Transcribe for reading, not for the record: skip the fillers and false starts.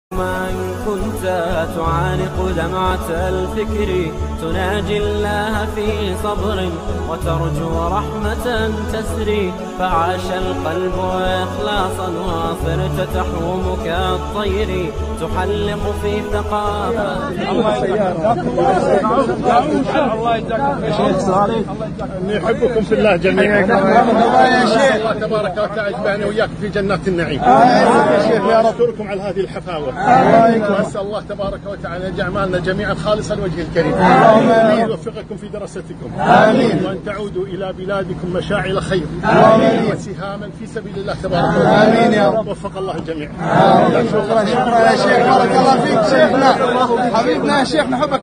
ما إن كنت تعانق دمعة الفكر تناجي الله في صبر وترجو رحمة تسري، فعاش القلب إخلاصا وصرت تحوم كالطير تحلق في ثقافة. الله يحبكم في الله جميعا. الله يا شيخ. الله تبارك وتعالى يجمعنا وياكم في جنات النعيم. يا شيخ يا رب. أشكركم على هذه الحفاوة. وأسأل الله تبارك وتعالى أن يجعلنا جميعا خالصا لوجه الكريم. آمين. يوفقكم في دراستكم. آمين. وأن تعودوا إلى بلادكم مشاعل خير. آمين. وسهاما في سبيل الله تبارك وتعالى. آمين يا رب. وفق الله الجميع. شكرا شكرا يا شيخ، بارك الله فيك شيخنا حبيبنا يا شيخ، نحبك.